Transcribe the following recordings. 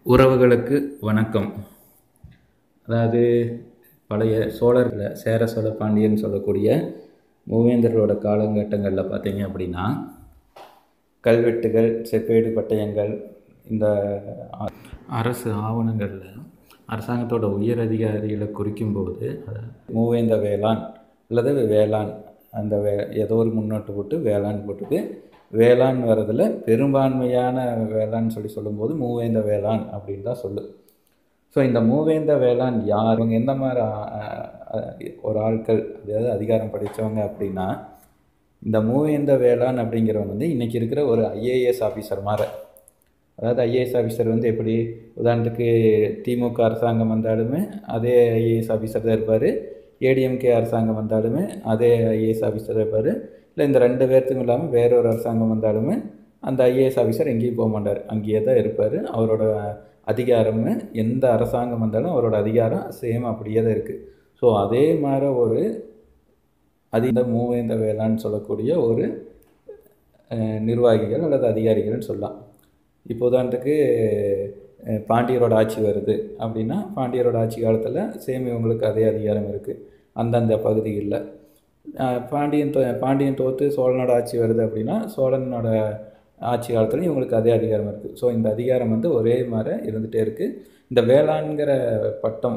உறவுகளுக்கு வணக்கம். அதாவது பழைய சோழரில் சேர சோழ பாண்டியன் சொல்லக்கூடிய மூவேந்தரோட காலகட்டங்களில் பார்த்தீங்க அப்படின்னா கல்வெட்டுகள், செப்பேடு, பட்டயங்கள், இந்த அரசு ஆவணங்களில் அரசாங்கத்தோட உயர் அதிகாரிகளை குறிக்கும்போது மூவேந்த வேளாண் அல்லது வேளாண் அந்த ஏதோ ஒரு முன்னோட்டு போட்டு வேளாண் போட்டுட்டு வேளாண் வர்றதில் பெரும்பான்மையான வேளாண் சொல்லும்போது மூவேந்த வேளாண் அப்படின்னு தான் சொல்லு. ஸோ இந்த மூவேந்த வேளாண் யார், இவங்க எந்த மாதிரி ஒரு ஆட்கள், அதாவது அதிகாரம் படைத்தவங்க அப்படின்னா, இந்த மூவேந்த வேளாண் அப்படிங்கிறவங்க வந்து இன்றைக்கி இருக்கிற ஒரு ஐஏஎஸ் ஆஃபீஸர் மாதிரி. அதாவது ஐஏஎஸ் ஆஃபீஸர் வந்து எப்படி, உதாரணத்துக்கு திமுக அரசாங்கம் வந்தாலுமே அதே ஐஏஎஸ் ஆஃபீஸர் தான் இருப்பார், ஏடிஎம்கே அரசாங்கம் வந்தாலுமே அதே ஐஏஎஸ் ஆஃபீஸர் இருப்பார், இல்லை இந்த ரெண்டு பேர்த்துக்கும் இல்லாமல் வேறொரு அரசாங்கம் வந்தாலுமே அந்த ஐஏஎஸ் ஆஃபீஸர் எங்கேயும் போக மாட்டார், அங்கேயே தான் இருப்பார். அவரோட அதிகாரமே எந்த அரசாங்கம் வந்தாலும் அவரோட அதிகாரம் சேம் அப்படியே தான் இருக்குது. ஸோ அதே மாதிரி ஒரு இந்த மூவேந்த வேளாண் சொல்லக்கூடிய ஒரு நிர்வாகிகள் அல்லது அதிகாரிகள்னு சொல்லலாம். இப்போ உதாரணத்துக்கு பாண்டியரோட ஆட்சி வருது அப்படின்னா பாண்டியரோட ஆட்சி காலத்தில் சேம் இவங்களுக்கு அதே அதிகாரம் இருக்குது அந்தந்த பகுதிகளில். பாண்டியன் தோற்று சோழனோட ஆட்சி வருது அப்படின்னா சோழனோட ஆட்சி காலத்தில் இவங்களுக்கு அதே அதிகாரம் இருக்குது. ஸோ இந்த அதிகாரம் வந்து ஒரே மாதிரி இருந்துகிட்டே இருக்குது. இந்த வேளாண்கிற பட்டம்,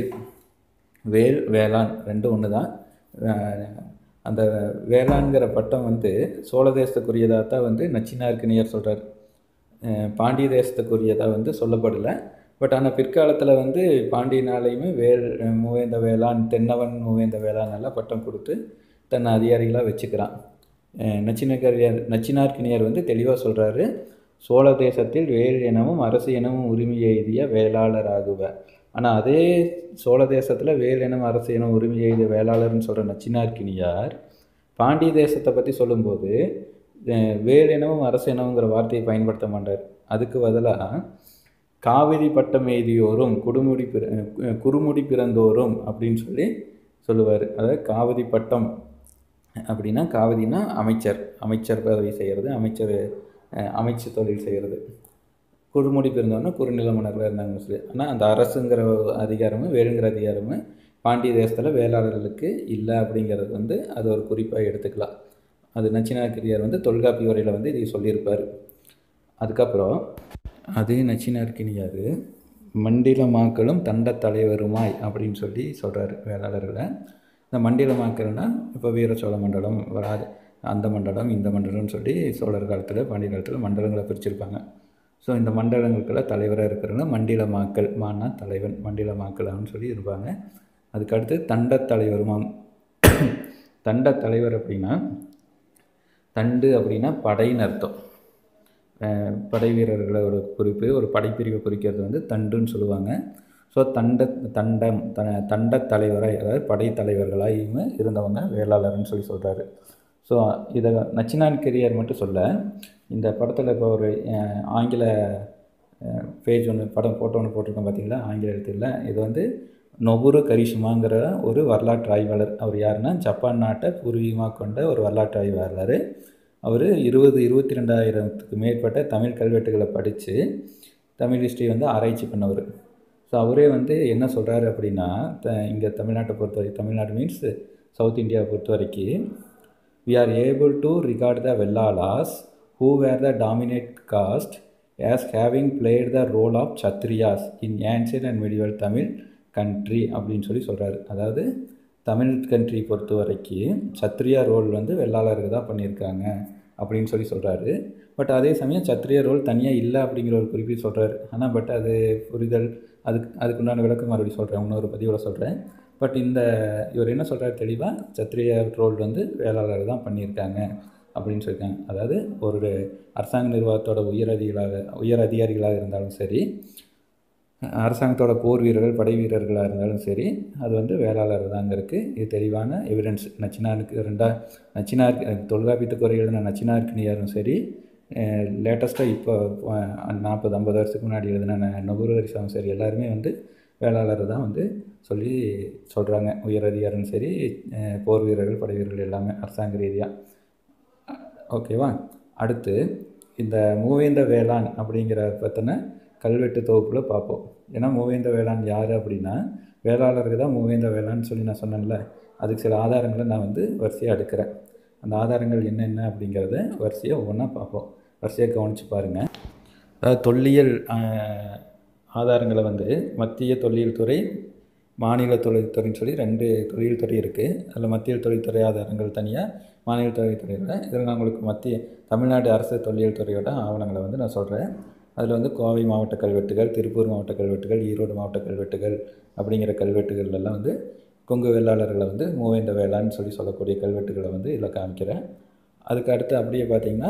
வேளாண் ரெண்டும் ஒன்று தான். அந்த வேளாண்கிற பட்டம் வந்து சோழ தேசத்துக்குரியதாக தான் வந்து நச்சினார்க்கினியர் சொல்கிறார். பாண்டிய தேசத்துக்குரியதாக வந்து சொல்லப்படலை. பட் ஆனால் பிற்காலத்தில் வந்து பாண்டியனாலையுமே மூவேந்த வேளாண், தென்னவன் மூவேந்த வேளாண் எல்லாம் பட்டம் கொடுத்து தன்னை அதிகாரிகளாக வச்சுக்கிறான். நச்சினார்க்கினியர் வந்து தெளிவாக சொல்கிறாரு, சோழ தேசத்தில் வேல் இனமும் அரசு இனமும் உரிமை எய்திய வேளாளர் ஆகுவர். ஆனால் அதே சோழ தேசத்தில் வேல் இனம் அரசு இனம் உரிமை எய்திய வேளாளர்னு சொல்கிற நச்சினார்க்கினியார் பாண்டிய தேசத்தை பற்றி சொல்லும்போது வேல் இனமும் அரசு இனமுங்கிற வார்த்தையை பயன்படுத்த மாட்டார். அதுக்கு பதிலாக காவிரி பட்டம் எய்தியோரும் குறுமுடி பிறந்தோரும் அப்படின்னு சொல்லுவார். அதாவது காவிரி பட்டம் அப்படின்னா, காவிரினா அமைச்சர் பதவி செய்கிறது, அமைச்சு தொழில் செய்கிறது. குறுமுடி பிறந்தோன்னா குறுநில மன்னர்களாக இருந்தாங்கன்னு சொல்லி. ஆனால் அந்த அரசுங்கிற அதிகாரமும் வேலுங்கிற அதிகாரமும் பாண்டிய தேசத்தில் வேளாளர்களுக்கு இல்லை அப்படிங்கிறது வந்து அது ஒரு குறிப்பாக எடுத்துக்கலாம். அது நச்சினார்க்கினியர் வந்து தொல்காப்பிய உரையில் வந்து இதை சொல்லியிருப்பார். அதுக்கப்புறம் அதே நச்சினார்க்கினியார் மண்டிலமாக்களும் தண்ட தலைவருமாய் அப்படின்னு சொல்கிறார் வேளாளர்களை. இந்த மண்டிலமாக்கள்னால் இப்போ வீர சோழ மண்டலம், அந்த மண்டலம், இந்த மண்டலம்னு சொல்லி சோழர் காலத்தில் பாண்டிய காலத்தில் மண்டலங்களை பிரிச்சிருப்பாங்க. ஸோ இந்த மண்டலங்களுக்கெல்லாம் தலைவராக இருக்கிறவங்க மண்டிலமாக்கள், மானா தலைவன், மண்டிலமாக்கள்னு சொல்லி இருப்பாங்க. அதுக்கடுத்து தண்ட தலைவருமாம். தண்ட தலைவர் அப்படின்னா, தண்டு அப்படின்னா படைன்னு அர்த்தம். படை வீரர்களோட குறிப்பு, ஒரு படைப்பிரிவை குறிக்கிறது வந்து தண்டுன்னு சொல்லுவாங்க. ஸோ தண்ட தலைவராய், அதாவது படைத்தலைவர்களாயும் இருந்தவங்க வேளாளர்னு சொல்கிறாரு. ஸோ இதை நச்சினார்க்கினியர் மட்டும் சொல்ல, இந்த படத்தில் இப்போ ஒரு ஆங்கில பேஜ் ஒன்று, போட்டோ ஒன்று போட்டிருக்கோம் பார்த்தீங்களா, ஆங்கில எழுத்துல. இது வந்து நொபுரு கரிஷ்மாங்கிற ஒரு வரலாற்று ஆய்வாளர். அவர் யாருன்னா, ஜப்பான் நாட்டை பூர்வீகமாக கொண்ட ஒரு வரலாற்று ஆய்வாளர். அவர் 22,000க்கு மேற்பட்ட தமிழ் கல்வெட்டுகளை படித்து தமிழ் ஹிஸ்ட்ரி வந்து ஆராய்ச்சி பண்ணவர். ஸோ அவரே வந்து என்ன சொல்கிறாரு அப்படின்னா, இங்கே தமிழ்நாட்டை பொறுத்தவரைக்கும், தமிழ்நாடு மீன்ஸ் சவுத் இந்தியாவை பொறுத்த வரைக்கும், we are able to regard the Vellalas who were the dominant caste as having played the role of Kshatriyas in ancient and medieval Tamil country அப்படின்னு சொல்கிறாரு. அதாவது தமிழ் கண்ட்ரி பொறுத்த வரைக்கும் சத்ரியா ரோல் வந்து வெள்ளாளருக்கு தான் பண்ணியிருக்காங்க அப்படின்னு சொல்கிறாரு. பட் அதே சமயம் சத்ரியா ரோல் தனியாக இல்லை அப்படிங்கிற ஒரு குறிப்பிட்டு சொல்கிறாரு. ஆனால் பட் அது புரிதல், அதுக்குண்டான விளக்கம் மறுபடியும் சொல்கிறேன், இன்னொரு பதிவில் சொல்கிறேன். பட் இவர் என்ன சொல்கிறார் தெளிவாக, சத்ரியா ரோல் வந்து வேளாளர் தான் பண்ணியிருக்காங்க அப்படின்னு சொல்லியிருக்காங்க. அதாவது ஒரு அரசாங்க நிர்வாகத்தோட உயர் அதிகாரிகளாக இருந்தாலும் சரி, அரசாங்கத்தோட போர் வீரர்கள், படை வீரர்களாக இருந்தாலும் சரி, அது வந்து வேளாளர் தாங்க இருக்குது. இது தெளிவான எவிடன்ஸ். தொல்காப்பியத்துக்கு ஒரு எழுதின நச்சினார்க்கினியாரும் சரி, லேட்டஸ்ட்டாக இப்போ 40-50 வருஷத்துக்கு முன்னாடி எழுதின நொபுரு கரிஷ்மாவும் சரி, எல்லாருமே வந்து வேளாளர் தான் வந்து சொல்கிறாங்க. உயர் அதிகாரம் சரி, போர் வீரர்கள், படை வீரர்கள் எல்லாமே அரசாங்க ரீதியாக. ஓகேவா? அடுத்து இந்த மூவேந்த வேளாண் அப்படிங்கிற பற்றின கல்வெட்டு தொகுப்பில் பார்ப்போம். ஏன்னா மூவேந்த வேளான் யார் அப்படின்னா வேளாளருக்கு தான் மூவேந்த வேளான்னு சொல்லி நான் சொன்னேன்ல, அதுக்கு சில ஆதாரங்களை நான் வந்து வரிசையாக எடுக்கிறேன். அந்த ஆதாரங்கள் என்னென்ன அப்படிங்கிறத வரிசையாக ஒவ்வொன்றா பார்ப்போம். வரிசையாக கவனித்து பாருங்கள். அதாவது தொல்லியல் ஆதாரங்களை வந்து மத்திய தொல்லியல் துறை, மாநில தொழில்துறைன்னு சொல்லி 2 தொழில் துறை இருக்குது. அதில் மத்திய தொழில்துறை ஆதாரங்கள் தனியாக, மாநில தொழில்துறையில். இதில் நான் உங்களுக்கு தமிழ்நாடு அரசு தொல்லியல் துறையோட ஆவணங்களை வந்து நான் சொல்கிறேன். அதில் வந்து கோவை மாவட்ட கல்வெட்டுகள், திருப்பூர் மாவட்ட கல்வெட்டுகள், ஈரோடு மாவட்ட கல்வெட்டுகள் அப்படிங்கிற கல்வெட்டுகள்லாம் வந்து கொங்கு வேளாளர்களை வந்து மூவேந்த வேளான்னு சொல்லக்கூடிய கல்வெட்டுகளை வந்து இதில் காமிக்கிறேன். அதுக்கு அடுத்து அப்படியே பார்த்திங்கன்னா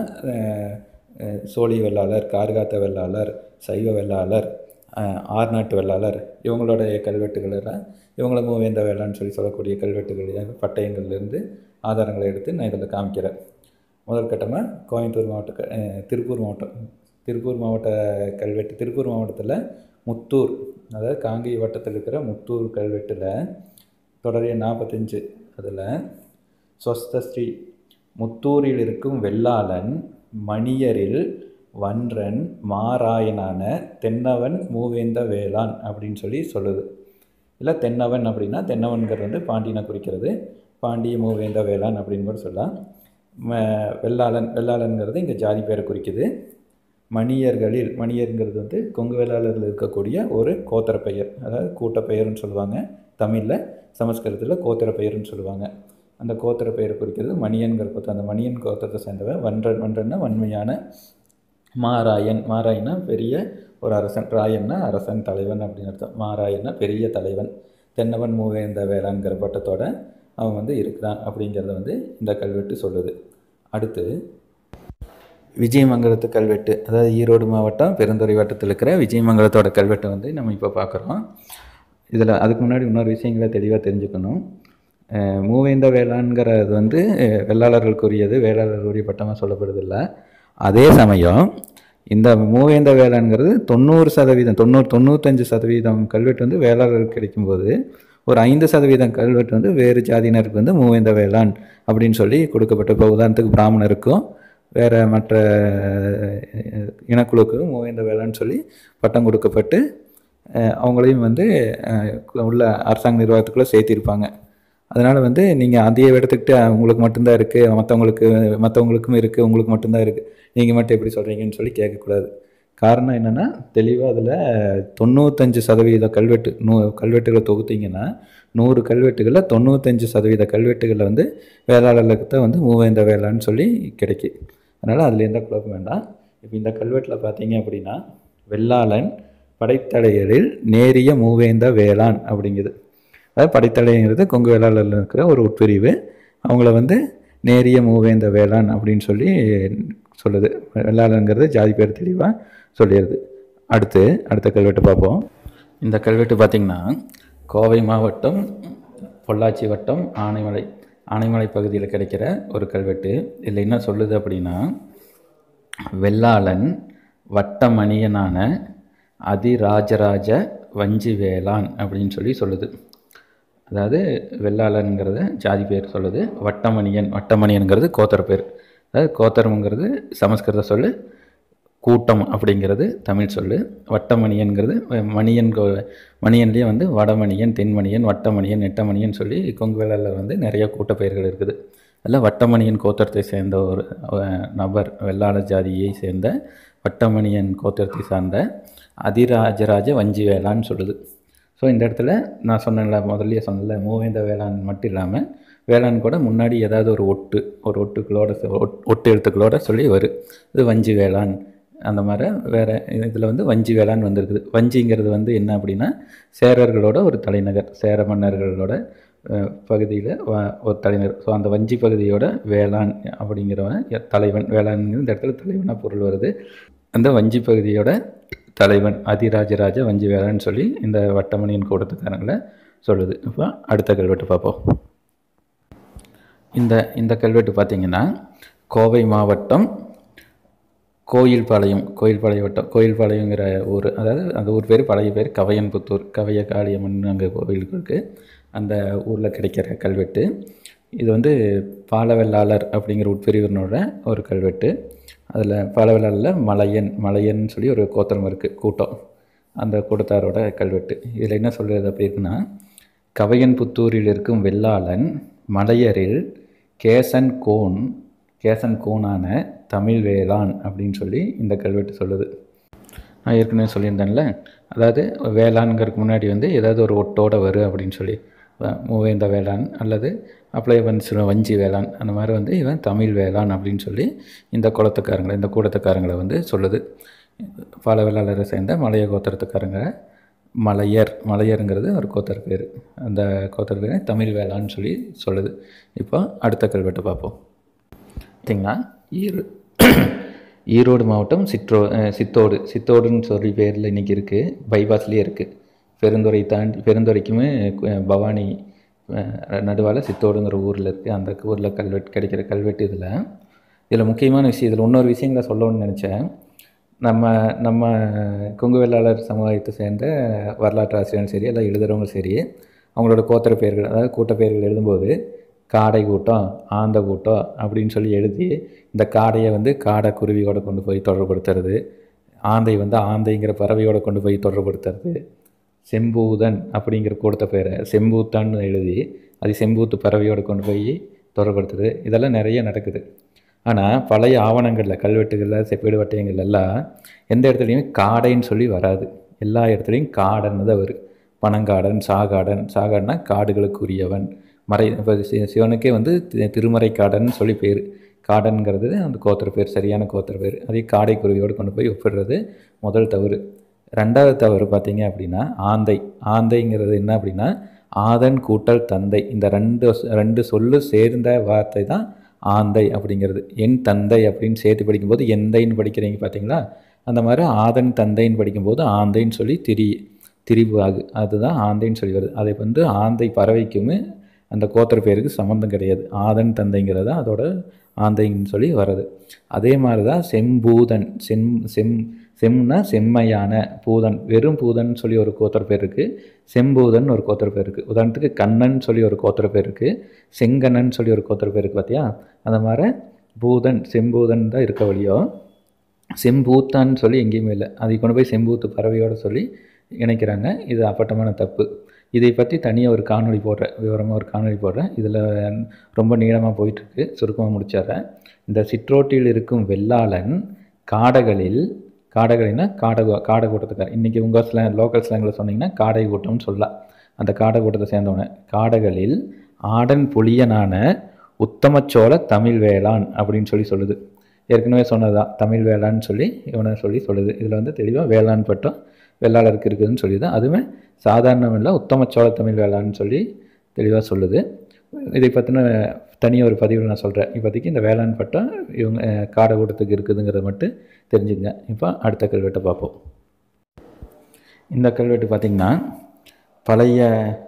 சோழி வெள்ளாளர், கார்காத்த வெள்ளாளர், சைவ வெள்ளாளர், ஆர்நாட்டு வெள்ளாளர் இவங்களுடைய கல்வெட்டுகளெல்லாம் இவங்கள மூவேந்த வேளான்னு சொல்லக்கூடிய கல்வெட்டுகள் பட்டயங்கள்லேருந்து ஆதாரங்களை எடுத்து நான் இதில் காமிக்கிறேன். முதல் கட்டமாக கோயம்புத்தூர் மாவட்ட திருப்பூர் மாவட்ட கல்வெட்டு. திருப்பூர் மாவட்டத்தில் முத்தூர், அதாவது காங்கேய வட்டத்தில் இருக்கிற முத்தூர் கல்வெட்டில் தொடரிய 45 அதில் சொஸ்தஸ்ரீ முத்தூரில் இருக்கும் வெள்ளாளன் மணியரில் வன்றன் மாராயனான தென்னவன் மூவேந்த வேளான் அப்படின்னு சொல்லி சொல்லுது. இல்லை தென்னவன் அப்படின்னா தென்னவன்கிறது வந்து பாண்டியனை குறிக்கிறது. பாண்டிய மூவேந்த வேளான் அப்படின்னு கூட சொல்லலாம். வெள்ளாளன்கிறது இங்கே ஜாதி பேரை குறிக்குது. மணியருங்கிறது வந்து கொங்கு வேளாளரில் இருக்கக்கூடிய ஒரு கோத்திர பெயர், அதாவது கூட்டப்பெயர்னு சொல்லுவாங்க தமிழில். சமஸ்கிருதத்தில் கோத்திர பெயர்னு சொல்லுவாங்க. அந்த கோத்திர பெயரை குறிக்கிறது மணியன்கிற கோத்திரம். அந்த மணியன் கோத்திரத்தை சேர்ந்தவன் வன்றன்னா வன்மையான, மாராயன்னா பெரிய ஒரு அரசன், ராயன்னா அரசன், தலைவன் அப்படின்னு அர்த்தம். மாராயன்னா பெரிய தலைவன். தென்னவன் மூவேந்த வேளாண்கிற பட்டத்தோட அவன் வந்து இருக்கிறான் அப்படிங்கிறத வந்து இந்த கல்வெட்டு சொல்லுது. அடுத்து விஜயமங்கலத்து கல்வெட்டு, அதாவது ஈரோடு மாவட்டம் பெருந்துறை வட்டத்தில் இருக்கிற விஜயமங்கலத்தோட கல்வெட்டை வந்து நம்ம இப்போ பார்க்குறோம். இதில் அதுக்கு முன்னாடி இன்னொரு விஷயங்களை தெளிவாக தெரிஞ்சுக்கணும். மூவேந்த வேளாண்கிறது வந்து வெள்ளாளர்களுக்குரியது, வேளாளர்களுடைய பட்டமாக சொல்லப்படுறதில்லை. அதே சமயம் இந்த மூவேந்த வேளாண்கிறது 90%, 95% கல்வெட்டு வந்து வேளாளர்களுக்கு கிடைக்கும்போது ஒரு 5% கல்வெட்டு வந்து வேறு ஜாதியினருக்கு வந்து மூவேந்த வேளான் அப்படின்னு சொல்லி கொடுக்கப்பட்ட. இப்போ உதாரணத்துக்கு பிராமணருக்கும் வேறு மற்ற இனக்குழுக்கும் மூவேந்த வேளான்னு சொல்லி பட்டம் கொடுக்கப்பட்டு அவங்களையும் வந்து உள்ள அரசாங்க நிர்வாகத்துக்குள்ளே சேர்த்திருப்பாங்க. அதனால் வந்து நீங்கள் அதையே எடுத்துக்கிட்டு உங்களுக்கு மட்டும்தான் இருக்குது, மற்றவங்களுக்கும் இருக்குது, உங்களுக்கு மட்டும்தான் இருக்குது, நீங்கள் மட்டும் எப்படி சொல்கிறீங்கன்னு சொல்லி கேட்கக்கூடாது. காரணம் என்னென்னா, தெளிவாக அதில் 95% கல்வெட்டுகளை தொகுத்திங்கன்னா 100 கல்வெட்டுகளில் 95% கல்வெட்டுகளில் வந்து வேளாளர்களுக்கு தான் வந்து மூவேந்த வேளான்னு சொல்லி கிடைக்கி. அதனால் அதில் எந்த குழப்பம் வேண்டாம். இப்போ இந்த கல்வெட்டில் பார்த்தீங்க அப்படின்னா வெள்ளாளன் படைத்தலைகளில் நேரிய மூவேந்த வேளான் அப்படிங்குது. அதாவது படைத்தலைங்கிறது கொங்கு வேளாளரில் இருக்கிற ஒரு உட்பிரிவு. அவங்கள வந்து நேரிய மூவேந்த வேளான் அப்படின்னு சொல்லி சொல்லுது. வெள்ளாளங்கிறது ஜாதி பேர் தெளிவாக சொல்லிடுது. அடுத்த கல்வெட்டு பார்ப்போம். இந்த கல்வெட்டு பார்த்திங்கன்னா கோவை மாவட்டம் பொள்ளாச்சி வட்டம் ஆனைமலை பகுதியில் கிடைக்கிற ஒரு கல்வெட்டு. இதில் என்ன சொல்லுது அப்படின்னா, வெள்ளாளன் வட்டமணியனான அதிராஜராஜ வஞ்சி வேளான் அப்படின்னு சொல்லி சொல்லுது. அதாவது வெள்ளாளனுங்கிறத ஜாதி பேர் சொல்லுது. வட்டமணியன்கிறது கோத்திர பேர். அதாவது கோத்திரம்ங்கிறது சமஸ்கிருத சொல்லு, கூட்டம் அப்படிங்கிறது தமிழ் சொல்லு. வட்டமணியன்கிறது மணியன்லேயே வந்து வடமணியன், தென்மணியன், வட்டமணியன், நெட்டமணியன் சொல்லி கொங்கு வேளாளர் வந்து நிறைய கூட்டப்பெயர்கள் இருக்குது. அதில் வட்டமணியன் கோத்திரத்தை சேர்ந்த ஒரு நபர், வெள்ளாள ஜாதியை சேர்ந்த வட்டமணியன் கோத்திரத்தை சார்ந்த அதிராஜராஜ வஞ்சி வேளான்னு சொல்லுது. ஸோ இந்த இடத்துல நான் முதல்லையே சொன்னல மூவேந்த வேளாண் மட்டும் இல்லாமல் வேளாண் கூட முன்னாடி ஏதாவது ஒரு ஒட்டு எழுத்துக்களோட சொல்லி வரும். இது வஞ்சி வேளாண். அந்த மாதிரி வேறு இதில் வந்து வஞ்சி வேளாண் வந்திருக்குது. வஞ்சிங்கிறது வந்து என்ன அப்படின்னா சேரர்களோட ஒரு தலைநகர், சேர மன்னர்களோட பகுதியில் ஒரு தலைநகர். ஸோ அந்த வஞ்சி பகுதியோட வேளாண் அப்படிங்கிறவன் தலைவன். வேளாண்ங்கிற இந்த இடத்துல தலைவனாக பொருள் வருது. அந்த வஞ்சி பகுதியோட தலைவன் அதிராஜராஜ வஞ்சி வேளான்னு சொல்லி இந்த வட்டமணியின் கூட்டத்துக்காரங்களை சொல்லுது. இப்போ அடுத்த கல்வெட்டு பார்ப்போம். இந்த கல்வெட்டு பார்த்திங்கன்னா கோவை மாவட்டம் கோயில்பாளையங்கிற ஊர், அதாவது அந்த ஊர் பேர் பழைய பேர் கவையன்புத்தூர், கவைய காளியம்மன் அங்கே கோவில் இருக்குது. அந்த ஊரில் கிடைக்கிற கல்வெட்டு. இது வந்து பாலவெள்ளாளர் அப்படிங்கிற உட்பிரிவினோட ஒரு கல்வெட்டு. அதில் பாலவெள்ளாளரில் மலையன் சொல்லி ஒரு கோத்திரம் இருக்குது, கூட்டம். அந்த கூட்டத்தாரோட கல்வெட்டு. இதில் என்ன சொல்கிறது அப்படி இருக்குன்னா, கவையன்புத்தூரில் இருக்கும் வெள்ளாளன் மலையரில் கேசன் கோனான தமிழ் வேளான் அப்படின்னு சொல்லி இந்த கல்வெட்டு சொல்லுது. நான் ஏற்கனவே சொல்லியிருந்தேன்ல, அதாவது வேளாண்கிறதுக்கு முன்னாடி வந்து ஏதாவது ஒரு ஒட்டோட வரும் அப்படின்னு சொல்லி, மூவேந்த வேளான் அல்லது அப்படியே வந்து வஞ்சி வேளான், அந்த மாதிரி வந்து இவன் தமிழ் வேளான் அப்படின்னு சொல்லி இந்த கூட்டத்துக்காரங்களை வந்து சொல்லுது. பல வேளாளரை சேர்ந்த மலைய கோத்திரத்துக்காரங்க மலையருங்கிறது ஒரு கோத்தர் பேர். அந்த கோத்தர் பேர் தமிழ் வேளான்னு சொல்லி சொல்லுது. இப்போ அடுத்த கல்வெட்டு பார்ப்போம். பார்த்திங்கன்னா ஈரோடு மாவட்டம் சித்தோடுன்னு சொல்லி பேரில் இன்றைக்கி இருக்குது. பைபாஸ்லேயே இருக்குது. பெருந்துறைக்குமே பவானி நடுவால் சித்தோடுங்கிற ஊரில் இருக்குது. அந்த ஊரில் கிடைக்கிற கல்வெட்டு. இதில் முக்கியமான விஷயம், இதில் இன்னொரு விஷயங்களை சொல்லணும்னு நினச்சேன். நம்ம கொங்கு வேளாளர் சமுதாயத்தை சேர்ந்த வரலாற்று ஆசிரியரும் சரி, எல்லாம் எழுதுகிறவங்களும் சரி, அவங்களோட கோத்திர பெயர்கள், அதாவது கூட்ட பெயர்கள் எழுதும்போது காடை கூட்டம், ஆந்த கூட்டம் அப்படின்னு சொல்லி எழுதி, இந்த காடையை வந்து காடை குருவியோட கொண்டு போய் தொடர்புபடுத்துறது, ஆந்தை வந்து ஆந்தைங்கிற பறவையோட கொண்டு போய் தொடர்புபடுத்துறது, செம்பூதன் அப்படிங்கிற கூட்டத்தை பேரை செம்பூத்தான்னு எழுதி அது செம்பூத்து பறவையோடு கொண்டு போய் தொடர்படுத்துறது, இதெல்லாம் நிறைய நடக்குது. ஆனால் பழைய ஆவணங்களில், கல்வெட்டுகளில், செப்பேடு வட்டயங்கள் எல்லாம் எந்த இடத்துலையுமே காடைன்னு சொல்லி வராது. எல்லா இடத்துலையும் காடன்னு தான் வரும். பனங்காடன், சாகாடன்னா காடுகளுக்குரியவன். இப்போ சிவனுக்கே வந்து திருமறை காடன்னு சொல்லி பேர். காடன்கிறது அந்த கோத்திர பேர், சரியான கோத்திர பேர். அதே காடைக்குருவியோடு கொண்டு போய் ஒப்பிடுறது முதல் தவறு. ரெண்டாவது தவறு பார்த்திங்க அப்படின்னா ஆந்தைங்கிறது என்ன அப்படின்னா ஆதன் கூட்டல் தந்தை. இந்த ரெண்டு சொல்லு சேர்ந்த வார்த்தை தான் ஆந்தை அப்படிங்கிறது. என் தந்தை அப்படின்னு சேர்த்து படிக்கும்போது எந்தைன்னு படிக்கிறீங்க பார்த்தீங்களா, அந்த மாதிரி ஆதன் தந்தைன்னு படிக்கும்போது ஆந்தைன்னு சொல்லி திரிவு ஆகு, அதுதான் ஆந்தைன்னு சொல்லி வருது. அதை வந்து ஆந்தை பறவைக்குமே அந்த கோத்திர பேருக்கு சம்மந்தம் கிடையாது. ஆதன் தந்தைங்கிறது தான் அதோட ஆந்தைன்னு சொல்லி வர்றது. அதே மாதிரி தான் செம்பூதன், செம்னா செம்மையான, பூதன் வெறும் பூதன் சொல்லி ஒரு கோத்திர பேர் இருக்குது, செம்பூதன் ஒரு கோத்திர பேர் இருக்குது. உதாரணத்துக்கு கண்ணன் சொல்லி ஒரு கோத்திர பேர் இருக்குது, செங்கண்ணன் சொல்லி ஒரு கோத்திர பேர் இருக்குது பார்த்தியா. அந்த மாதிரி பூதன் செம்பூதன் தான் இருக்க வழியோ, செம்பூத்தான்னு சொல்லி எங்கேயுமே இல்லை. அதை கொண்டு போய் செம்பூத்து பறவையோடு சொல்லி இணைக்கிறாங்க. இது அப்பட்டமான தப்பு. இதை பற்றி தனியாக ஒரு காணொளி போடுறேன், விவரமாக ஒரு காணொளி போடுறேன். இதில் ரொம்ப நீளமாக போயிட்டுருக்கு, சுருக்கமாக முடிச்சிட்றேன். இந்த சிற்றோட்டில் இருக்கும் வெள்ளாளன் காடைகளின்னா காடை கூட்டத்துக்கார. இன்றைக்கி உங்கள் லோக்கல் ஸ்லாங்கில் சொன்னீங்கன்னா காடை கூட்டம்னு சொல்லலாம். அந்த காடை கூட்டத்தை சேர்ந்தவனை காடைகளில் ஆடன் புலியனான உத்தமச்சோழ தமிழ் வேளான் அப்படின்னு சொல்லுது. ஏற்கனவே சொன்னதுதான் தமிழ் வேளான்னு சொல்லி இவனை சொல்லுது. இதில் வந்து தெளிவாக வேளாண் பட்டம் வெள்ளாளருக்கு இருக்குதுன்னு சொல்லி தான், அதுவுமே சாதாரணம் இல்லை, உத்தமச்சோழ தமிழ் வேளான்னு சொல்லி தெளிவாக சொல்லுது. இதை பற்றின தனியாக ஒரு பதிவில் நான் சொல்கிறேன். இப்போதைக்கு இந்த வேளாண் பட்டம் இவங்க காடை கூட்டத்துக்கு இருக்குதுங்கிறத மட்டும் தெரிஞ்சுங்க. இப்போ அடுத்த கல்வெட்டை பார்ப்போம். இந்த கல்வெட்டு பார்த்திங்கன்னா பழைய,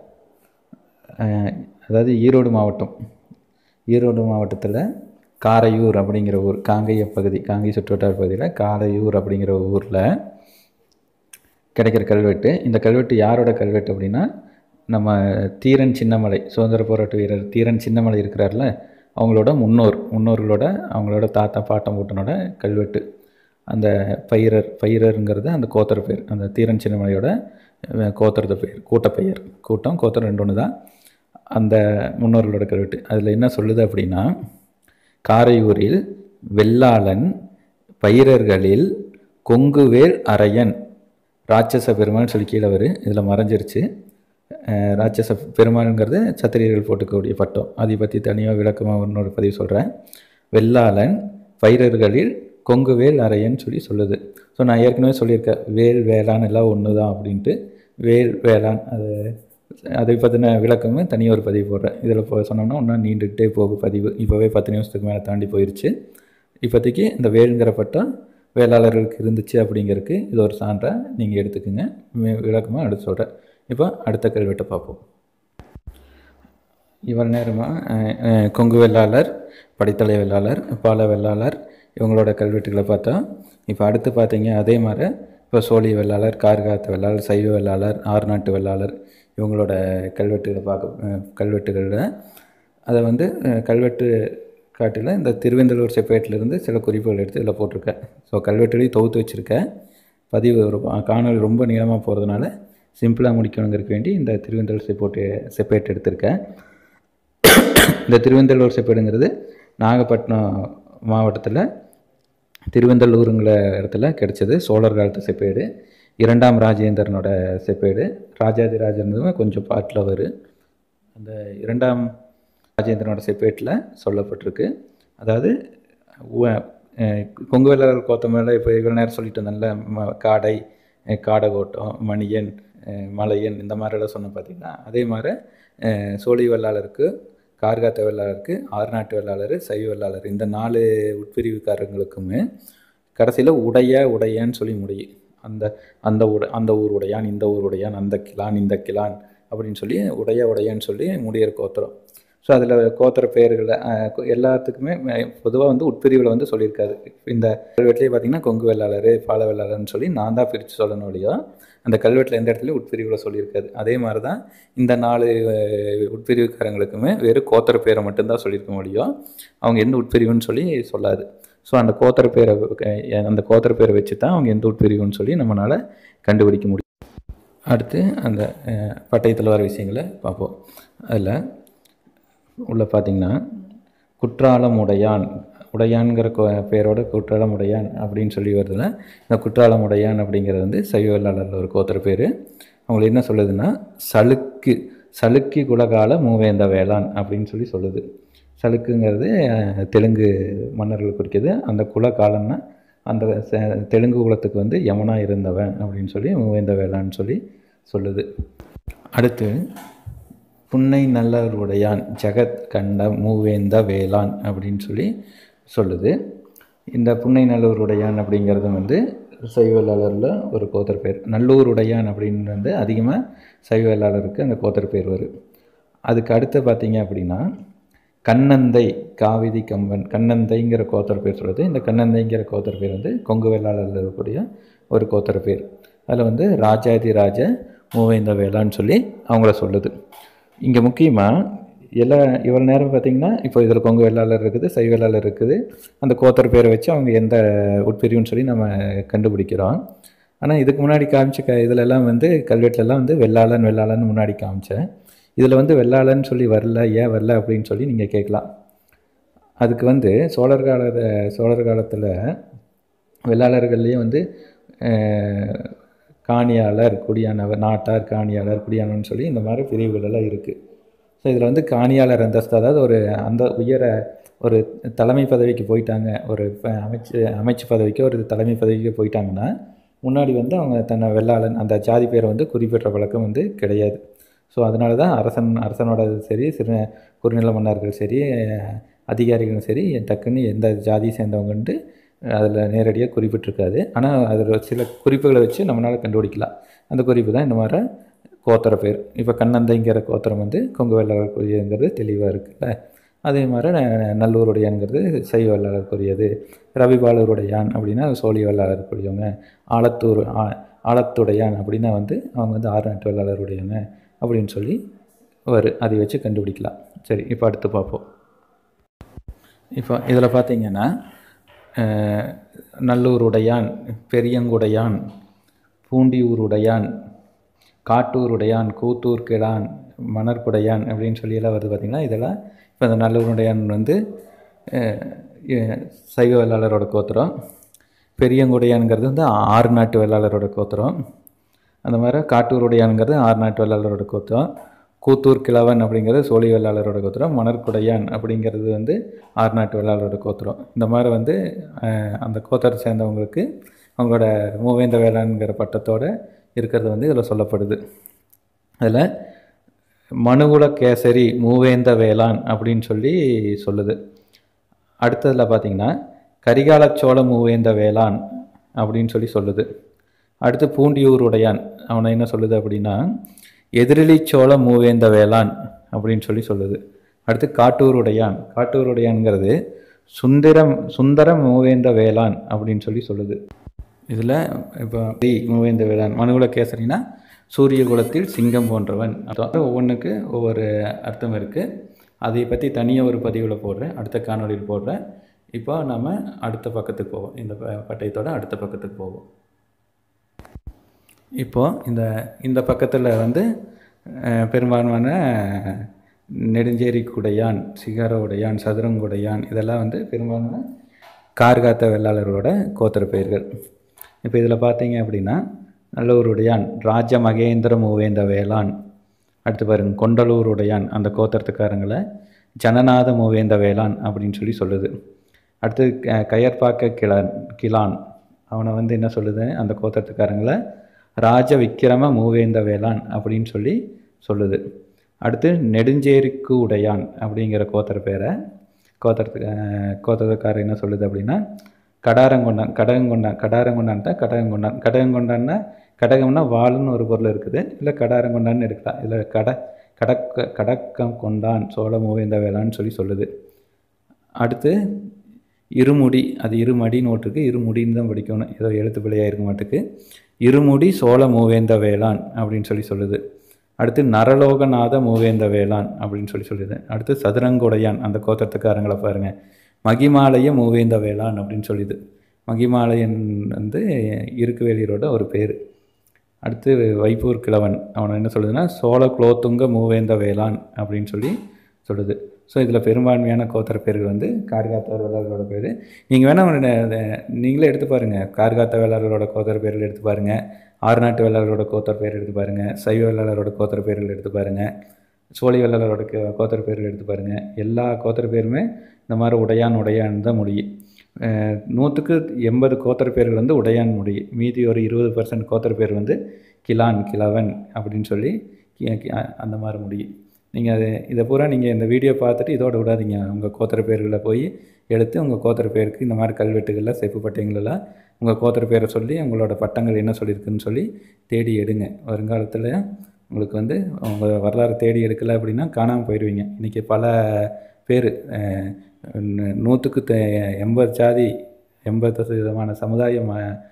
அதாவது ஈரோடு மாவட்டத்தில் காரையூர் அப்படிங்கிற ஊர், காங்கை சுற்றுவட்டார பகுதியில் காரையூர் அப்படிங்கிற ஊரில் கிடைக்கிற கல்வெட்டு. இந்த கல்வெட்டு யாரோட கல்வெட்டு அப்படின்னா, நம்ம தீரன் சின்னமலை, சுதந்திர போராட்ட வீரர் தீரன் சின்னமலை இருக்கிறார்ல, அவங்களோட அவங்களோட தாத்தா பாட்டம் பூட்டனோட கல்வெட்டு. அந்த பயிரருங்கிறது அந்த கோத்திர பேர், அந்த தீரன் சின்னமலையோட கோத்திரத்தை பேர், கூட்டப்பெயர். கோத்திரம் ரெண்டு ஒன்று தான். அந்த முன்னோர்களோட கல்வெட்டு. அதில் என்ன சொல்லுது அப்படின்னா, காரையூரில் வெள்ளாளன் பயிரர்களில் கொங்குவேல் அரையன் ராட்சச பெருமாள்னு சொல்லி கீழே வரும். இதில் மறைஞ்சிருச்சு. ராட்சச பெருமாள்ங்கிறது சத்திரியர்கள் போட்டுக்கக்கூடிய பட்டம். அதை பற்றி தனியாக விளக்கமாக இன்னொரு பதிவு சொல்கிறேன். வெள்ளாளன் பயிரர்களில் கொங்குவேல் அரையன்னு சொல்லுது. ஸோ நான் ஏற்கனவே சொல்லியிருக்கேன், வேளாண் எல்லாம் ஒன்று தான் அப்படின்ட்டு. வேளாண் அதை பற்றின விளக்கமும் தனியாக ஒரு பதிவு போடுறேன். இதில் சொன்னோம்னா இன்னும் நீண்டுகிட்டே போகும் பதிவு. இப்போவே 10 நிமிஷத்துக்கு மேலே தாண்டி போயிடுச்சு. இப்போதைக்கு இந்த வேலுங்கிற பட்டம் வேளாளர்களுக்கு இருந்துச்சு அப்படிங்கிறதுக்கு இது ஒரு சான்றாக நீங்கள் எடுத்துக்கோங்க. விளக்கமாக எடுத்து சொல்கிறேன். இப்போ அடுத்த கல்வெட்டை பார்ப்போம். இவ்வளோ நேரமாக கொங்கு வெள்ளாளர், படித்தலை வெள்ளாளர், பால வெள்ளாளர் இவங்களோட கல்வெட்டுகளை பார்த்தோம். இப்போ அடுத்து பார்த்தீங்க அதே மாதிரி இப்போ சோழிய வெள்ளாளர், கார்காத்த வெள்ளாளர், சைவ வெள்ளாளர், ஆறுநாட்டு வெள்ளாளர் இவங்களோட கல்வெட்டுகளில் அதை வந்து கல்வெட்டு காட்டில் இந்த திருவெந்தலூர் செப்பேட்டிலிருந்து சில குறிப்புகள் எடுத்து இதில் போட்டிருக்கேன். ஸோ கல்வெட்டுகளையும் தொகுத்து வச்சுருக்கேன். பதிவு காணொலி ரொம்ப நீளமாக போகிறதுனால சிம்பிளாக முடிக்கணுங்கிறதுக்கு வேண்டி இந்த திருவெந்தலூர் செப்பேட் எடுத்திருக்கேன். இந்த திருவெந்தலூர் செப்பேடுங்கிறது நாகப்பட்டினம் மாவட்டத்தில் திருவெந்தலூருங்கிற இடத்துல கிடைச்சது. சோழர் காலத்து செப்பேடு. 2ஆம் ராஜேந்திரனோட செப்பேடு. ராஜாதிராஜன் கொஞ்சம் பாட்டில் வரும். அந்த 2ஆம் ராஜேந்திரனோட செப்பேட்டில் சொல்லப்பட்டிருக்கு. அதாவது கொங்கு வேளாளர் கோத்தமல்ல இப்போ இவ்வளோ நேரம் சொல்லிட்டு இருந்தேன்ல, காடை, காடகோட்டம், மணியன், மலையன் இந்த மாதிரிலாம் சொன்ன பார்த்திங்கன்னா, அதே மாதிரி சோழி வெள்ளாளருக்கு, கார்காத்த வெள்ளாளருக்கு, ஆறுநாட்டு வெள்ளாளர், சைவ வெள்ளாளர் இந்த 4 உட்பிரிவுக்காரங்களுக்குமே கடைசியில் உடையான்னு சொல்லி முடியும். அந்த ஊர் உடையான், இந்த ஊர் உடையான், அந்த கிளான், இந்த கிளான் அப்படின்னு சொல்லி உடையான்னு சொல்லி முடியிற கோத்திரம். ஸோ அதில் கோத்திர பெயர்களை எல்லாத்துக்குமே பொதுவாக உட்பிரிவில் சொல்லியிருக்காரு. இந்த கல்வெட்டிலே பார்த்திங்கன்னா கொங்கு வெள்ளாளர், பால வெள்ளாளர்னு சொல்லி நான் தான் பிரித்து சொல்லணும் இல்லையோ, அந்த கல்வெட்டில் எந்த இடத்துலையும் உட்பிரிவில் சொல்லியிருக்காரு. அதே மாதிரி தான் இந்த 4 உட்பிரிவுக்காரங்களுக்குமே வெறும் கோத்திர பேரை மட்டும்தான் சொல்லியிருக்க முடியும். அவங்க எந்த உட்பிரிவுன்னு சொல்லி சொல்லாது. ஸோ அந்த கோத்திர பேரை வச்சு தான் அவங்க எந்த உட்பிரிவுன்னு சொல்லி நம்மளால் கண்டுபிடிக்க முடியும். அடுத்து அந்த பட்டயத்தில் வர விஷயங்களை பார்ப்போம். அதில் உள்ள பார்த்திங்கன்னா குற்றாலம் உடையான்கிற பேரோட குற்றாலம் உடையான் அப்படின்னு சொல்லி வருதுல, இந்த குற்றாலம் உடையான் அப்படிங்கிறது சைவ வெள்ளாளரில் ஒரு கோத்திர பேர். அவங்களுக்கு என்ன சொல்லுதுன்னா சளுக்கி குலகால மூவேந்த வேளான் அப்படின்னு சொல்லி சொல்லுது. சளுக்குங்கிறது தெலுங்கு மன்னர்கள் குறிக்கிறது. அந்த குலகாலன்னா அந்த தெலுங்கு குலத்துக்கு யமனாக இருந்தவன் அப்படின்னு சொல்லி மூவேந்த வேளான்னு சொல்லி சொல்லுது. அடுத்து புன்னை நல்லருடையான் ஜெகத் கண்ட மூவேந்த வேளான் அப்படின்னு சொல்லி சொல்லுது. இந்த புன்னை நல்லூருடையான் அப்படிங்கிறது சைவ வெள்ளாளரில் ஒரு கோத்திர பேர். நல்லூருடையான் அப்படின்னு அதிகமாக சைவ வெள்ளாளருக்கு அந்த கோத்திர பேர் வரும். அதுக்கு அடுத்து பார்த்திங்க அப்படின்னா கண்ணந்தை காவிதி கம்பன் கண்ணந்தைங்கிற கோத்திர பேர் சொல்லுது. இந்த கண்ணந்தைங்கிற கோத்திர பேர் கொங்கு வெள்ளாளரில் இருக்கக்கூடிய ஒரு கோத்திர பேர். அதில் ராஜாதிராஜ மூவேந்த வேளான்னு சொல்லி அவங்கள சொல்லுது. இங்கே முக்கியமாக இவ்வளோ நேரம் பார்த்திங்கன்னா இப்போ இதில் கொங்கு வெள்ளாளர் இருக்குது, சைவ வெள்ளாளர் இருக்குது. அந்த கோத்திர பேரை வச்சு அவங்க எந்த உட்பிரிவுன்னு சொல்லி நம்ம கண்டுபிடிக்கிறோம். ஆனால் இதுக்கு முன்னாடி காமிச்ச இதிலெல்லாம் கல்வெட்டிலலாம் வெள்ளாளன் முன்னாடி காமிச்சேன். இதில் வெள்ளாளன்னு சொல்லி வரல, ஏன் வரல அப்படின்னு சொல்லி நீங்கள் கேட்கலாம். அதுக்கு சோழர் காலத்தில் வெள்ளாளர்கள்லேயே காணியாளர், குடியானவர், நாட்டார், காணியாளர், குடியானவர்னு சொல்லி இந்த மாதிரி பிரிவுகள் எல்லாம் இருக்குது. ஸோ இதில் காணியாளர் அந்தஸ்து, அதாவது அந்த உயர ஒரு தலைமை பதவிக்கு போயிட்டாங்க, ஒரு அமைச்சு பதவிக்கு ஒரு தலைமை பதவிக்கு போயிட்டாங்கன்னா முன்னாடி அவங்க தன்னை வெள்ளாளன் அந்த ஜாதி பேரை குறிப்பிட்ட வழக்கம் கிடையாது. ஸோ அதனால தான் அரசனோட சரி, குறுநில மன்னர்கள் சரி, அதிகாரிகளும் சரி டக்குன்னு எந்த ஜாதியை சேர்ந்தவங்கன்ட்டு அதில் நேரடியாக குறிப்பிட்டிருக்காது. ஆனால் அதில் சில குறிப்புகளை வச்சு நம்மளால் கண்டுபிடிக்கலாம். அந்த குறிப்பு தான் இந்த மாதிரி கோத்திர பேர். இப்போ கண்ணந்தைங்கிற கோத்திரம் கொங்கு வெள்ளாளருக்குரியங்கிறது தெளிவாக இருக்குல்ல. அதே மாதிரி நல்லூருடையான்ங்கிறது சைவ வெள்ளாளருக்குரியது. ரவிபாலருடையான் அப்படின்னா சோழி வெள்ளாளருக்குரியவங்க. ஆலத்துடையான் அப்படின்னா அவங்க ஆறுநாட்டு வெள்ளாளருடையவங்க அப்படின்னு சொல்லி அதை வச்சு கண்டுபிடிக்கலாம். சரி, இப்போ அடுத்து பார்ப்போம். இப்போ இதில் பார்த்திங்கன்னா நல்லூருடையான், பெரியங்குடையான், பூண்டியூருடையான், காட்டூருடையான், கூத்தூர் கிழான், மணற்குடையான் அப்படின்னு சொல்லியெல்லாம் வருது பார்த்திங்கன்னா. இதெல்லாம் இப்போ இந்த நல்லூருடையான் சைவ வெள்ளாளரோட கோத்திரம். பெரியங்குடையான்ங்கிறது ஆறுநாட்டு வெள்ளாளரோட கோத்திரம். அந்த மாதிரி காட்டூருடையான்ங்கிறது ஆறுநாட்டு வெள்ளாளரோட கோத்திரம். கூத்தூர் கிழவன் அப்படிங்கிறது சோழி வெள்ளாளரோட கோத்திரம். மணற்குடையான் அப்படிங்கிறது ஆறுநாட்டு வெள்ளாளரோட கோத்திரம். இந்த மாதிரி அந்த கோத்திரத்தை சேர்ந்தவங்களுக்கு அவங்களோட மூவேந்த வேளாண்ங்கிற பட்டத்தோடு இருக்கிறது இதில் சொல்லப்படுது. அதில் மனுகுல கேசரி மூவேந்த வேளான் அப்படின்னு சொல்லி சொல்லுது. அடுத்ததில் பார்த்திங்கன்னா கரிகாலச்சோழ மூவேந்த வேளான் அப்படின்னு சொல்லி சொல்லுது. அடுத்து பூண்டியூருடையான் அவனை என்ன சொல்லுது அப்படின்னா எதிரிலிச்சோழ மூவேந்த வேளான் அப்படின்னு சொல்லி சொல்லுது. அடுத்து காட்டூருடையான்ங்கிறது சுந்தரம் மூவேந்த வேளான் அப்படின்னு சொல்லி சொல்லுது. இதில் இப்போ மூவேந்த வேளான் மனுகுல கேசரினா சூரிய குலத்தில் சிங்கம் போன்றவன். ஒவ்வொன்றுக்கு ஒவ்வொரு அர்த்தம் இருக்குது. அதை பற்றி தனியாக ஒரு பதிவில் போடுறேன், அடுத்த காணொலியில் போடுறேன். இப்போ நம்ம அடுத்த பக்கத்துக்கு போவோம். இந்த பட்டயத்தோட அடுத்த பக்கத்துக்கு போவோம். இப்போது இந்த பக்கத்தில் வந்து பெரும்பான்மையான நெடுஞ்சேரிக்குடையான், சிகார உடையான், சதுரங்குடையான் இதெல்லாம் வந்து பெரும்பான்மையான கார்காத்த வெள்ளாளர்களோட கோத்திர பெயர்கள். இப்போ இதில் பார்த்தீங்க அப்படின்னா நல்லூருடையான் ராஜ மகேந்திர மூவேந்த வேளான். அடுத்து பாருங்க கொண்டலூருடையான் அந்த கோத்திரத்துக்காரங்களை ஜனநாத மூவேந்த வேளான் அப்படின்னு சொல்லி சொல்லுது. அடுத்து கயற்பாக்க கிளான் அவனை வந்து என்ன சொல்லுது, அந்த கோத்திரத்துக்காரங்களை ராஜ விக்கிரம மூவேந்த வேளான் அப்படின்னு சொல்லி சொல்லுது. அடுத்து நெடுஞ்சேரிக்கு உடையான் அப்படிங்கிற கோத்திர பேரை கோத்திரத்துக்காரர் என்ன சொல்லுது அப்படின்னா கடாரங்கொண்டான். கடகங்கொண்டான்னா கடகம்னா வாள்னு ஒரு பொருள் இருக்குது, இல்லை கடாரங்கொண்டான்னு எடுக்கலாம். இதில் கடக்கம் கொண்டான் சோழ மூவேந்த வேளான்னு சொல்லி சொல்லுது. அடுத்து இருமுடி, அது இருமடின்னு ஓட்டுருக்கு, இருமுடின்னு தான் படிக்கணும், ஏதோ எழுத்து பிழையாக இருக்க மாட்டுக்கு. இருமுடி சோழ மூவேந்த வேளான் அப்படின்னு சொல்லி சொல்லுது. அடுத்து நரலோகநாத மூவேந்த வேளான் அப்படின்னு சொல்லி சொல்லுது. அடுத்து சதுரங்குடையான் அந்த கோத்திரத்துக்காரங்களை பாருங்கள் மகிமாலய மூவேந்த வேளான் அப்படின்னு சொல்லிது. மகிமாலயன் வந்து இருக்குவேலியரோட ஒரு பேர். அடுத்து வைப்பூர் கிழவன் அவனை என்ன சொல்லுதுன்னா சோழ குலோத்துங்க மூவேந்த வேளான் அப்படின்னு சொல்லி சொல்லுது. ஸோ இதில் பெரும்பான்மையான கோத்திர பேர்கள் வந்து கார்காத்த வேளாளர்களோட பேர். நீங்கள் வேணால் நீங்களே எடுத்து பாருங்கள், கார்காத்த வேளாளர்களோட கோத்திர பேர்கள் எடுத்து பாருங்கள், ஆறுநாட்டு வேளாளரோட கோத்திர பேர் எடுத்து பாருங்கள், சைவ வேளாளரோட கோத்திர பேர்கள் எடுத்து பாருங்கள், சோழி வேளாளரோட கோத்திர பேர்கள் எடுத்து பாருங்கள். எல்லா கோத்திர பேருமே இந்த மாதிரி உடையான் தான் முடியும். 100க்கு 80 கோத்திர பேர்கள் வந்து உடையான் முடியும். மீதி ஒரு 20% கோத்திர பேர் வந்து கிழவன் அப்படின்னு சொல்லி அந்த மாதிரி முடியும். நீங்கள் இதை பூரா நீங்கள் இந்த வீடியோ பார்த்துட்டு இதோட விடாதீங்க, உங்கள் கோத்திர பேர்களில் போய் எடுத்து உங்கள் கோத்திர பேருக்கு இந்த மாதிரி கல்வெட்டுகளில் செப்பு பட்டயங்களெல்லாம் உங்கள் கோத்திர பேரை சொல்லி உங்களோட பட்டங்கள் என்ன சொல்லியிருக்குன்னு சொல்லி தேடி எடுங்க. வருங்காலத்தில் உங்களுக்கு வந்து உங்கள் வரலாறு தேடி எடுக்கலை அப்படின்னா காணாமல் போயிடுவீங்க. இன்றைக்கி பல பேர் 100க்கு 80 ஜாதி 80% சமுதாயம்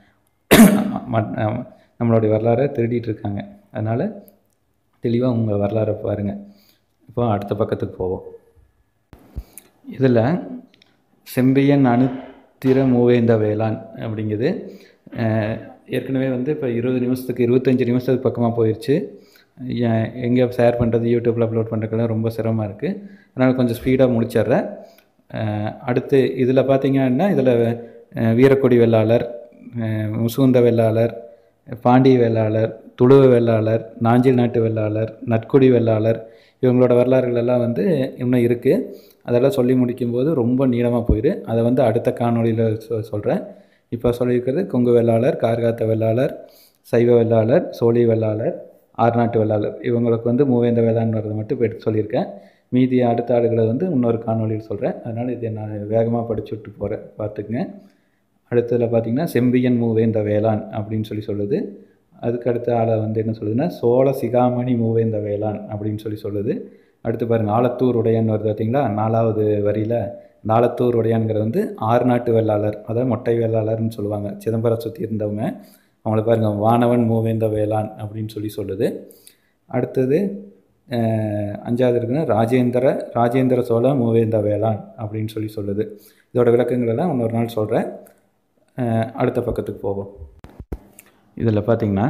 நம்மளுடைய வரலாறை திருடிட்டு இருக்காங்க. அதனால் தெளிவாக உங்கள் வரலாறை பாருங்கள். இப்போ அடுத்த பக்கத்துக்கு போவோம். இதில் செம்பியன் அனுத்திர மூவேந்த வேளான் அப்படிங்கிறது ஏற்கனவே வந்து இப்போ 20 நிமிஷத்துக்கு 25 நிமிஷத்துக்கு பக்கமாக போயிடுச்சு. எங்கே ஷேர் பண்ணுறது, யூடியூப்பில் அப்லோட் பண்ணுறதுக்கெல்லாம் ரொம்ப சிரமமாக இருக்குது. அதனால் கொஞ்சம் ஸ்பீடாக முடிச்சிட்றேன். அடுத்து இதில் பார்த்திங்கன்னா இதில் வீரக்கொடி வெள்ளாளர், முசுகுந்த வெள்ளாளர், பாண்டிய வெள்ளாளர், துளுவ வெள்ளாளர், நாஞ்சில் நாட்டு வெள்ளாளர், நற்குடி வெள்ளாளர் இவங்களோட வரலாறுகள் எல்லாம் வந்து இன்னும் இருக்குது. அதெல்லாம் சொல்லி முடிக்கும்போது ரொம்ப நீளமாக போயிடும். அதை வந்து அடுத்த காணொலியில் சொல்கிறேன். இப்போ சொல்லியிருக்கிறது கொங்கு வெள்ளாளர், கார்காத்த வெள்ளாளர், சைவ வெள்ளாளர், சோழி வெள்ளாளர், ஆறுநாட்டு வெள்ளாளர் இவங்களுக்கு வந்து மூவேந்த வேளாண் வரதை மட்டும் இப்போ எடுத்து சொல்லியிருக்கேன். மீதி அடுத்த ஆளுகளை வந்து இன்னொரு காணொலியில் சொல்கிறேன். அதனால் இதை நான் வேகமாக படிச்சு விட்டு போகிறேன், பார்த்துக்குங்க. அடுத்ததில் பார்த்திங்கன்னா செம்பியன் மூவேந்த வேளான் அப்படின்னு சொல்லி சொல்லுது. அதுக்கு அடுத்த ஆளை வந்து என்ன சொல்லுதுன்னா சோழ சிகாமணி மூவேந்த வேளான் அப்படின்னு சொல்லி சொல்லுது. அடுத்து பாருங்கள் ஆலத்தூர் உடையான் வருது பார்த்தீங்களா, 4வது வரியில். ஆலத்தூர் உடையான்கிறது வந்து ஆறுநாட்டு வெள்ளாளர், அதாவது மொட்டை வெள்ளாளர்னு சொல்லுவாங்க, சிதம்பரம் சுற்றி இருந்தவங்க. அவங்கள பாருங்கள் வானவன் மூவேந்த வேளான் அப்படின்னு சொல்லி சொல்லுது. அடுத்தது 5வது இருக்குன்னா ராஜேந்திர சோழ மூவேந்த வேளான் அப்படின்னு சொல்லி சொல்லுது. இதோட விளக்கங்களெல்லாம் இன்னொரு நாள் சொல்கிறேன். அடுத்த பக்கத்துக்கு போவோம். இதில் பார்த்திங்கன்னா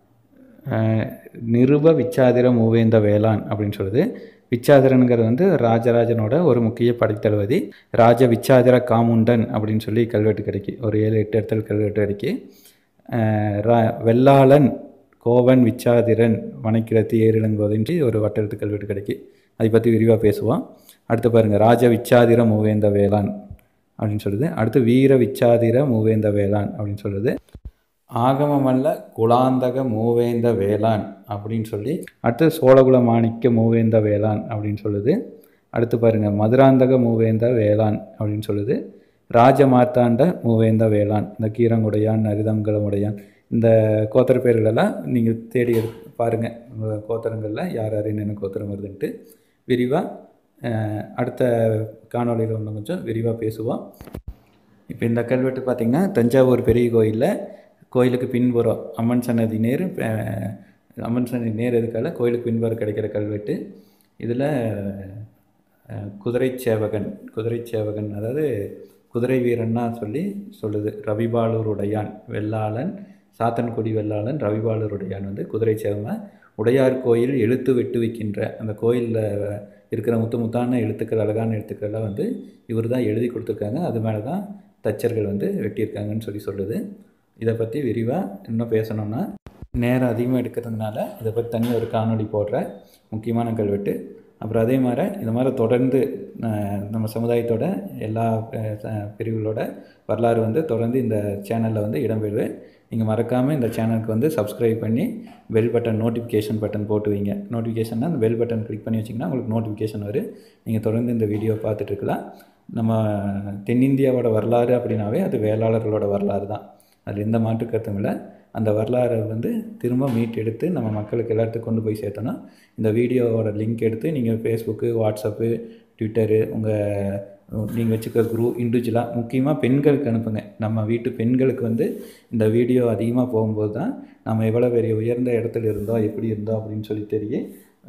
நிருப விச்சாதிர மூவேந்த வேளான் அப்படின்னு சொல்லுது. விச்சாதிரனுங்கிறது வந்து ராஜராஜனோட ஒரு முக்கிய படைத்தளபதி. ராஜ விச்சாதிர காமுண்டன் அப்படின்னு சொல்லி கல்வெட்டு கிடைக்கி, ஒரு 7-8 இடத்துல கல்வெட்டு கிடைக்கி. வெள்ளாளன் கோவன் விச்சாதிரன் வனக்கிடத்து ஏரிலங்கோதின்றி ஒரு வட்டெழுத்து கல்வெட்டு கிடைக்கி, அதை பற்றி விரிவாக பேசுவோம். அடுத்து பாருங்கள் ராஜ விச்சாதிர மூவேந்த வேளான் அப்படின்னு சொல்லுது. அடுத்து வீர விச்சாதிர மூவேந்த வேளான் அப்படின்னு சொல்லுது. ஆகமமல்ல குலாந்தக மூவேந்த வேளான் அப்படின்னு சொல்லி அடுத்து சோழகுல மாணிக்க மூவேந்த வேளான் அப்படின்னு சொல்லுது. அடுத்து பாருங்கள் மதுராந்தக மூவேந்த வேளான் அப்படின்னு சொல்லுது. ராஜமார்த்தாண்ட மூவேந்த வேளான், இந்த கீரங்குடையான், நரிதங்கலமுடையான் இந்த கோத்திர பேர்களெல்லாம் நீங்கள் தேடி பாருங்கள். உங்கள் கோத்திரங்களில் யார் என்னென்ன கோத்திரம் வருதுன்ட்டு விரிவாக அடுத்த காணொலியில் ஒன்று கொஞ்சம் விரிவாக பேசுவோம். இப்போ இந்த கல்வெட்டு பார்த்திங்கன்னா தஞ்சாவூர் பெரிய கோயிலுக்கு பின்புறம் அம்மன் சன்னதி நேர் எதுக்கால கோயிலுக்கு பின்புறம் கிடைக்கிற கல்வெட்டு. இதில் குதிரை சேவகன் அதாவது குதிரை வீரன்னா சொல்லி சொல்லுது. ரவிபாலூர் உடையான் வெள்ளாளன் சாத்தன்குடி வெள்ளாளன் ரவிபாலருடையான் வந்து குதிரை சேவமை உடையார் கோயில் எழுத்து வெட்டு வைக்கின்ற அந்த கோயிலில் இருக்கிற முத்தான எழுத்துக்கள், அழகான எழுத்துக்கள்லாம் வந்து இவர் தான் எழுதி கொடுத்துருக்காங்க. அது மேலே தான் தச்சர்கள் வந்து வெட்டியிருக்காங்கன்னு சொல்லுது. இதை பற்றி விரிவாக இன்னும் பேசணும்னா நேரம் அதிகமாக எடுக்கிறதுனால இதை பற்றி தனியாக ஒரு காணொளி போடுறேன், முக்கியமான கல்வெட்டு. அப்புறம் அதே மாதிரி இந்த மாதிரி தொடர்ந்து நம்ம சமுதாயத்தோட எல்லா பிரிவுகளோட வரலாறு வந்து தொடர்ந்து இந்த சேனலில் வந்து இடம்பெறுவேன். நீங்கள் மறக்காமல் இந்த சேனலுக்கு வந்து சப்ஸ்கிரைப் பண்ணி பெல் பட்டன் நோட்டிஃபிகேஷன் பட்டன் போட்டு வைங்க. நோட்டிஃபிகேஷன்னா அந்த பெல் பட்டன் கிளிக் பண்ணி வச்சிங்கன்னா உங்களுக்கு நோட்டிஃபிகேஷன் வரும். நீங்கள் தொடர்ந்து இந்த வீடியோ பார்த்துட்ருக்கலாம். நம்ம தென்னிந்தியாவோட வரலாறு அப்படின்னாவே அது வேளாளர்களோட வரலாறு தான், அது எந்த மாற்று கருத்தும் இல்லை. அந்த வரலாறை வந்து திரும்ப மீட்டெடுத்து நம்ம மக்களுக்கு எல்லாத்துக்கும் கொண்டு போய் சேர்த்தோன்னா இந்த வீடியோவோட லிங்க் எடுத்து நீங்கள் ஃபேஸ்புக்கு, வாட்ஸ்அப்பு, ட்விட்டரு, நீங்கள் வச்சுக்கிற குரூப் இண்டிவிஜுவலாக முக்கியமாக பெண்களுக்கு அனுப்புங்க. நம்ம வீட்டு பெண்களுக்கு வந்து இந்த வீடியோ அதிகமாக போகும்போது தான் நம்ம எவ்வளோ பெரிய உயர்ந்த இடத்துல இருந்தோம், எப்படி இருந்தோம் அப்படின்னு சொல்லி தெரியும்.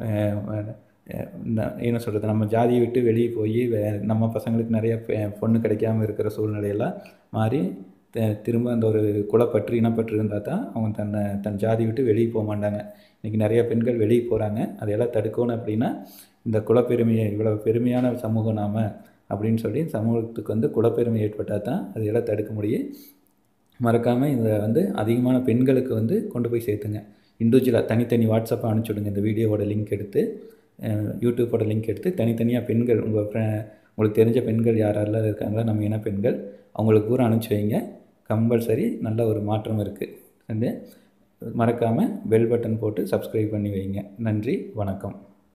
என்ன சொல்கிறது, நம்ம ஜாதியை விட்டு வெளியே போய் நம்ம பசங்களுக்கு நிறைய பொண்ணு கிடைக்காமல் இருக்கிற சூழ்நிலையெல்லாம் மாறி திரும்ப அந்த ஒரு குலப்பற்று, இனப்பற்று இருந்தால் தான் அவங்க தன் ஜாதி விட்டு வெளியே போக மாட்டாங்க. இன்றைக்கி நிறைய பெண்கள் வெளியே போகிறாங்க. அதையெல்லாம் தடுக்கணும் அப்படின்னா இந்த குலப்பெருமையை, இவ்வளோ பெருமையான சமூகம் நாம் அப்படின்னு சொல்லி சமூகத்துக்கு வந்து குலப்பெருமை ஏற்பட்டால் தான் அதையெல்லாம் தடுக்க முடியும். மறக்காமல் இதை வந்து அதிகமான பெண்களுக்கு வந்து கொண்டு போய் சேர்த்துங்க. இண்டிவிஜுவலாக தனித்தனி வாட்ஸ்அப்பை அனுப்பிச்சுடுங்க. இந்த வீடியோவோட லிங்க் எடுத்து, யூடியூப்போட லிங்க் எடுத்து தனித்தனியாக பெண்கள், உங்களுக்கு தெரிஞ்ச பெண்கள் யாரெல்லாம் இருக்காங்களோ நம்ம இன பெண்கள், அவங்களுக்கு பூரா அனுப்பிச்சி வைங்க. கம்பல்சரி நல்ல ஒரு மாற்றம் இருக்குது. மறக்காமல் பெல் பட்டன் போட்டு சப்ஸ்கிரைப் பண்ணி வைங்க. நன்றி, வணக்கம்.